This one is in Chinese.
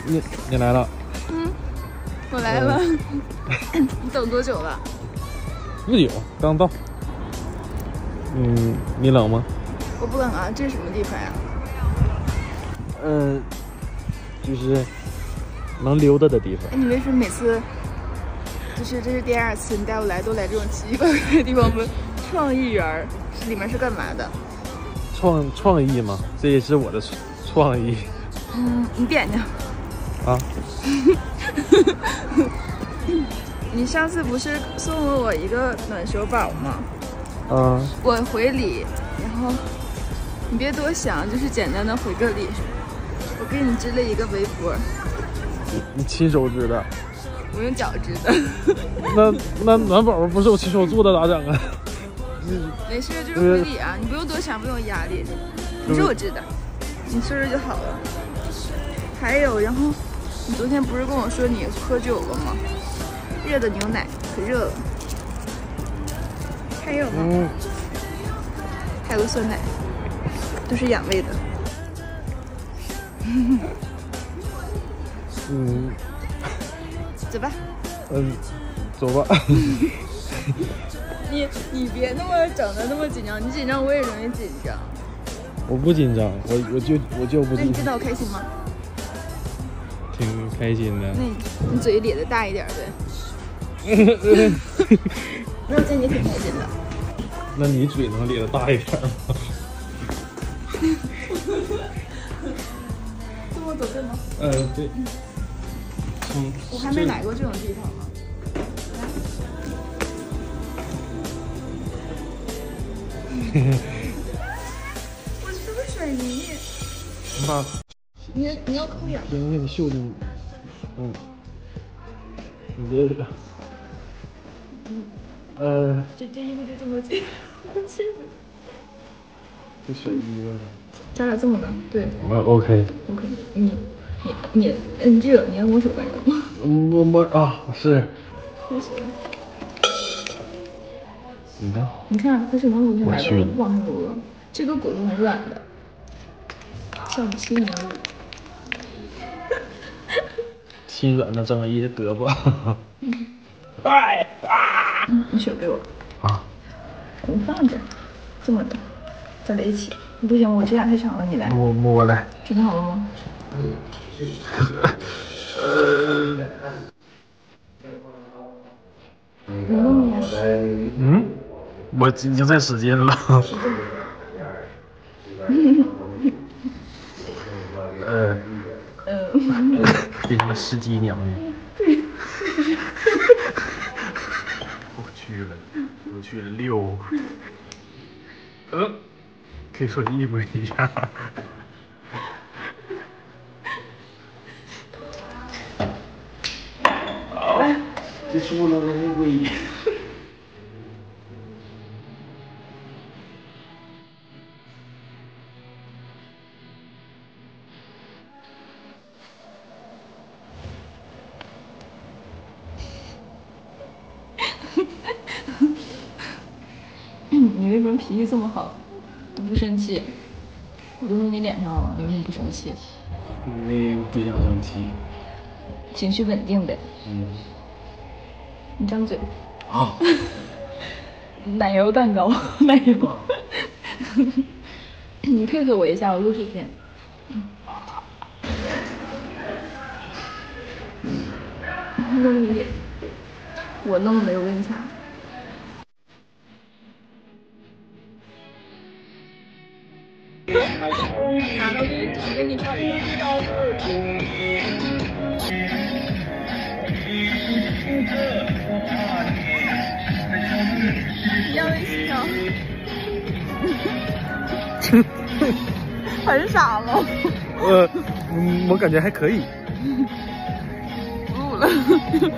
你来了？ 嗯，我来了。你等多久了？ 不久，刚到。你冷吗？ 我不冷啊，这是什么地方呀？ 就是能溜达的地方。 哎，你为什么每次就是这是第2次你带我来都来这种奇奇怪怪的地方？创意园里面是干嘛的？ 创意嘛，这也是我的创意。 你点点。 啊。 你上次不是送了我一个暖手宝吗？我回礼，然后你别多想，就是简单的回个礼。我给你织了一个围脖。 你亲手织的？ 我用脚织的。 那暖宝宝不是我亲手做的咋整啊？ 没事，就是回礼啊，你不用多想，不用压力。不是我织的，你试试就好了。还有，然后你昨天不是跟我说你喝酒了吗？热的牛奶可热了。还有吗？还有个酸奶，都是养胃的。走吧。 走吧。 你别那么整的那么紧张，你紧张我也容易紧张。 我不紧张，我就不紧张。 那你见到我开心吗？ 挺开心的。 那你嘴咧的大一点呗。那我见你挺开心的。 那你嘴能咧的大一点吗？ 这么走对吗？ 对。 我还没来过这种地方呢。我是不是水泥？ 妈， 你要抠眼。 行，给你秀你。你别。 这衣服就这么紧。 这水衣服。 咱俩这么呢？对。 OK。 你这个你按我手干什么？ 是。 开始。 你看。 你看它是能揉下来的，往上揉了。这个果冻很软的，像亲人。 心软的正义的胳膊。 你手给我。我放着，这么的，再来一起。不行，我指甲太长了，你来。 我来。 准备好了吗？你弄呀。 我已经在使劲了。变成了司机娘娘。我去了6。可以说一模一样。这是我的龙龟。 你为什么脾气这么好？都不生气？我都说你脸上了，你为什么不生气？ 不想生气。 情绪稳定呗。你张嘴。奶油蛋糕，奶油。你配合我一下，我录视频。弄你，我弄的，我跟你讲。拿到给你，给你唱一个高你要微信啊？很傻吗？ 我感觉还可以。 不录了。